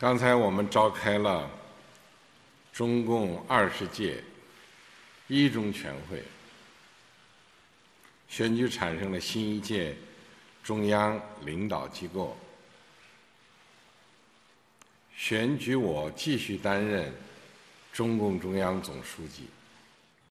刚才我们召开了中共20届一中全会，选举产生了新一届中央领导机构，选举我继续担任中共中央总书记。